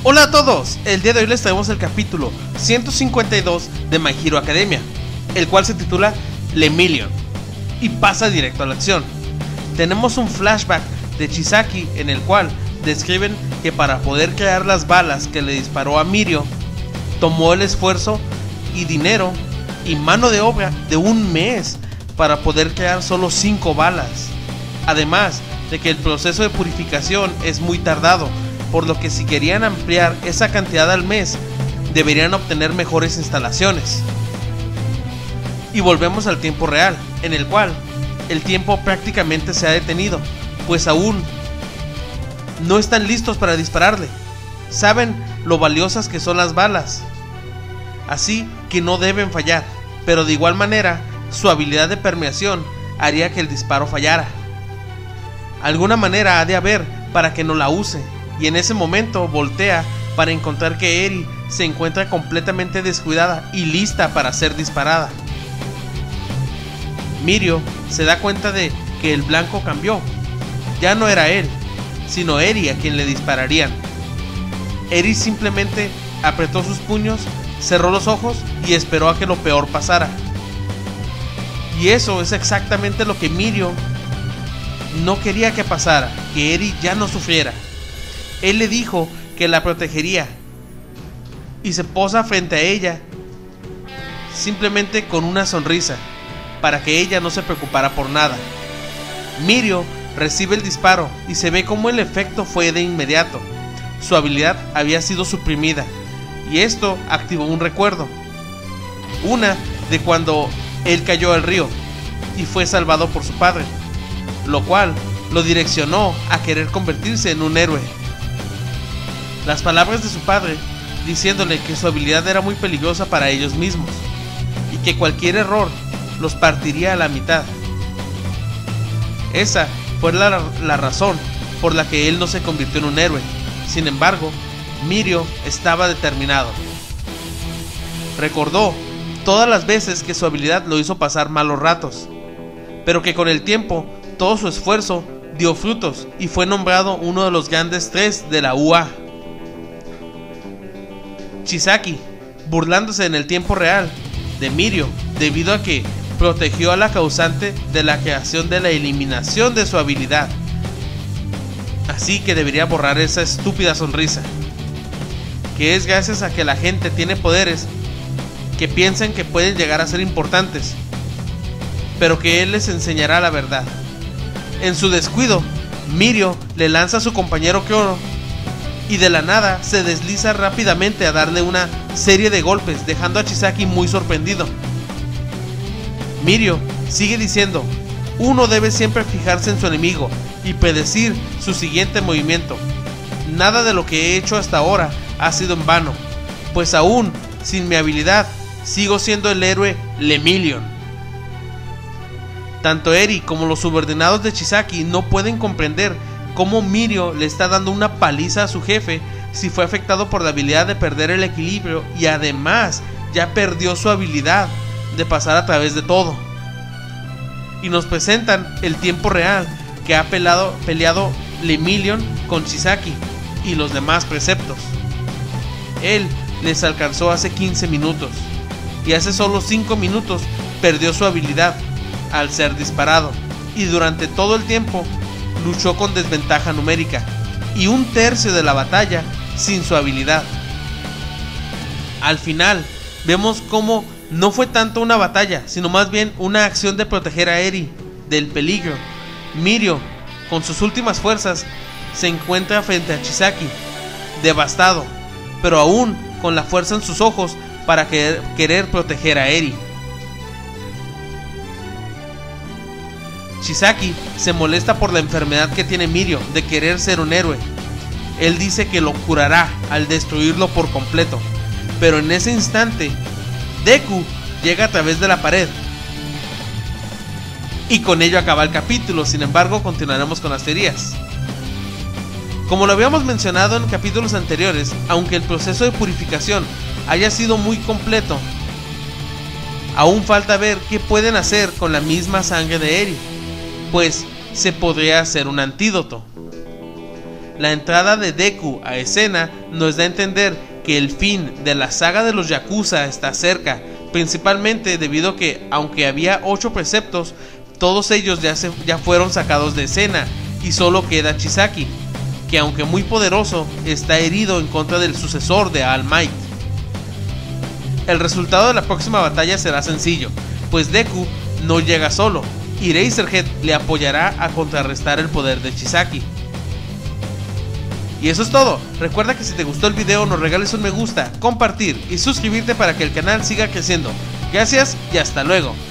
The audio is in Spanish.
Hola a todos, el día de hoy les traemos el capítulo 152 de My Hero Academia, el cual se titula Lemillion, y pasa directo a la acción. Tenemos un flashback de Chisaki en el cual describen que para poder crear las balas que le disparó a Mirio, tomó el esfuerzo y dinero y mano de obra de un mes para poder crear solo 5 balas. Además de que el proceso de purificación es muy tardado, por lo que si querían ampliar esa cantidad al mes, deberían obtener mejores instalaciones. Y volvemos al tiempo real, en el cual el tiempo prácticamente se ha detenido, pues aún no están listos para dispararle. Saben lo valiosas que son las balas, así que no deben fallar, pero de igual manera su habilidad de permeación haría que el disparo fallara. Alguna manera ha de haber para que no la use, y en ese momento voltea para encontrar que Eri se encuentra completamente descuidada y lista para ser disparada. Mirio se da cuenta de que el blanco cambió. Ya no era él, sino Eri a quien le dispararían. Eri simplemente apretó sus puños, cerró los ojos y esperó a que lo peor pasara. Y eso es exactamente lo que Mirio no quería que pasara, que Eri ya no sufriera. Él le dijo que la protegería y se posa frente a ella simplemente con una sonrisa para que ella no se preocupara por nada. Mirio recibe el disparo y se ve como el efecto fue de inmediato. Su habilidad había sido suprimida y esto activó un recuerdo, una de cuando él cayó al río y fue salvado por su padre, lo cual lo direccionó a querer convertirse en un héroe. Las palabras de su padre diciéndole que su habilidad era muy peligrosa para ellos mismos y que cualquier error los partiría a la mitad. Esa fue la razón por la que él no se convirtió en un héroe. Sin embargo, Mirio estaba determinado. Recordó todas las veces que su habilidad lo hizo pasar malos ratos, pero que con el tiempo todo su esfuerzo dio frutos y fue nombrado uno de los grandes 3 de la UA. Chisaki, burlándose en el tiempo real de Mirio debido a que protegió a la causante de la creación de la eliminación de su habilidad, así que debería borrar esa estúpida sonrisa, que es gracias a que la gente tiene poderes que piensan que pueden llegar a ser importantes, pero que él les enseñará la verdad. En su descuido, Mirio le lanza a su compañero Kyoro y de la nada se desliza rápidamente a darle una serie de golpes, dejando a Chisaki muy sorprendido. Mirio sigue diciendo: uno debe siempre fijarse en su enemigo y predecir su siguiente movimiento. Nada de lo que he hecho hasta ahora ha sido en vano, pues aún sin mi habilidad sigo siendo el héroe Lemillion. Tanto Eri como los subordinados de Chisaki no pueden comprender cómo Mirio le está dando una paliza a su jefe si fue afectado por la habilidad de perder el equilibrio y además ya perdió su habilidad de pasar a través de todo. Y nos presentan el tiempo real que ha peleado Lemillion con Chisaki y los demás preceptos. Él les alcanzó hace 15 minutos y hace solo 5 minutos perdió su habilidad al ser disparado, y durante todo el tiempo luchó con desventaja numérica y un tercio de la batalla sin su habilidad. Al final vemos cómo no fue tanto una batalla, sino más bien una acción de proteger a Eri del peligro. Mirio, con sus últimas fuerzas, se encuentra frente a Chisaki, devastado, pero aún con la fuerza en sus ojos para querer proteger a Eri. Chisaki se molesta por la enfermedad que tiene Mirio de querer ser un héroe. Él dice que lo curará al destruirlo por completo, pero en ese instante Deku llega a través de la pared y con ello acaba el capítulo. Sin embargo, continuaremos con las teorías. Como lo habíamos mencionado en capítulos anteriores, aunque el proceso de purificación haya sido muy completo, aún falta ver qué pueden hacer con la misma sangre de Eri, pues se podría hacer un antídoto. La entrada de Deku a escena nos da a entender que el fin de la saga de los Yakuza está cerca, principalmente debido a que, aunque había 8 preceptos, todos ellos ya fueron sacados de escena y solo queda Chisaki, que aunque muy poderoso, está herido en contra del sucesor de All Might. El resultado de la próxima batalla será sencillo, pues Deku no llega solo, y Eraserhead le apoyará a contrarrestar el poder de Chisaki. Y eso es todo. Recuerda que si te gustó el video nos regales un me gusta, compartir y suscribirte para que el canal siga creciendo. Gracias y hasta luego.